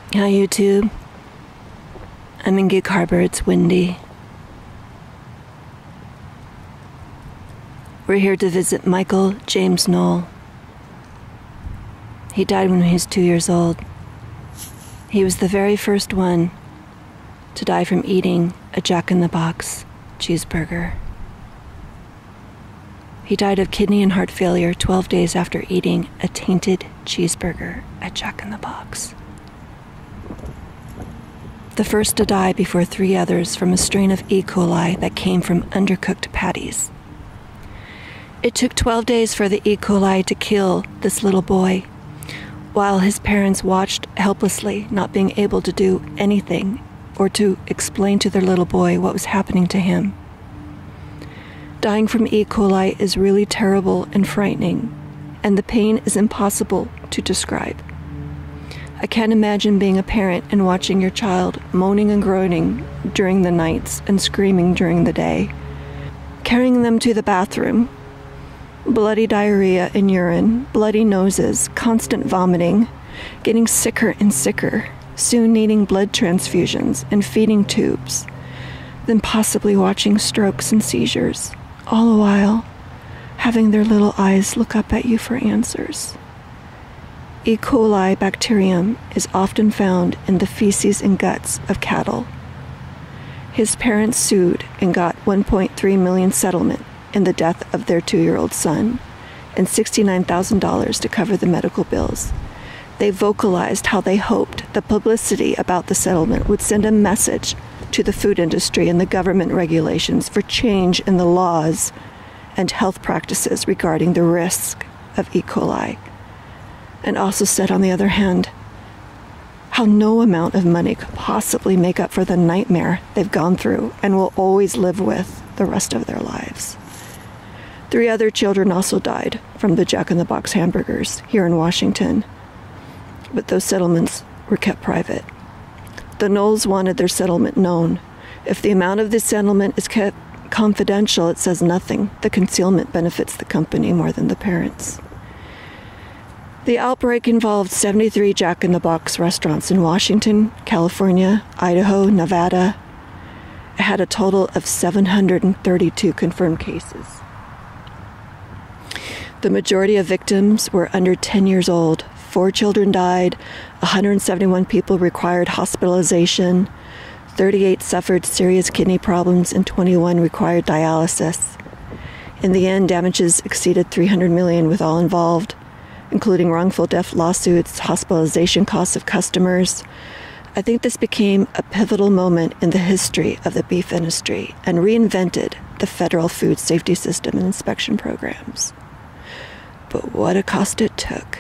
Hi, YouTube. I'm in Gig Harbor. It's windy. We're here to visit Michael James Nole. He died when he was 2 years old. He was the very first one to die from eating a Jack-in-the-Box cheeseburger. He died of kidney and heart failure 12 days after eating a tainted cheeseburger at Jack-in-the-Box. The first to die before 3 others from a strain of E. coli that came from undercooked patties. It took 12 days for the E. coli to kill this little boy, while his parents watched helplessly, not being able to do anything or to explain to their little boy what was happening to him. Dying from E. coli is really terrible and frightening, and the pain is impossible to describe. I can't imagine being a parent and watching your child moaning and groaning during the nights and screaming during the day, carrying them to the bathroom, bloody diarrhea and urine, bloody noses, constant vomiting, getting sicker and sicker, soon needing blood transfusions and feeding tubes, then possibly watching strokes and seizures, all the while having their little eyes look up at you for answers. E. coli bacterium is often found in the feces and guts of cattle. His parents sued and got $1.3 million settlement in the death of their 2-year-old son and $69,000 to cover the medical bills. They vocalized how they hoped the publicity about the settlement would send a message to the food industry and the government regulations for change in the laws and health practices regarding the risk of E. coli. And also said, on the other hand, how no amount of money could possibly make up for the nightmare they've gone through and will always live with the rest of their lives. 3 other children also died from the Jack-in-the-Box hamburgers here in Washington, but those settlements were kept private. The Noles wanted their settlement known. If the amount of this settlement is kept confidential, it says nothing. The concealment benefits the company more than the parents. The outbreak involved 73 Jack-in-the-Box restaurants in Washington, California, Idaho, Nevada. It had a total of 732 confirmed cases. The majority of victims were under 10 years old. 4 children died, 171 people required hospitalization, 38 suffered serious kidney problems, and 21 required dialysis. In the end, damages exceeded $300 million with all involved, including wrongful death lawsuits, hospitalization costs of customers. I think this became a pivotal moment in the history of the beef industry and reinvented the federal food safety system and inspection programs. But what a cost it took.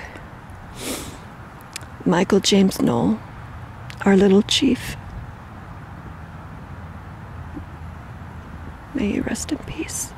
Michael James Nole, our little chief. May you rest in peace.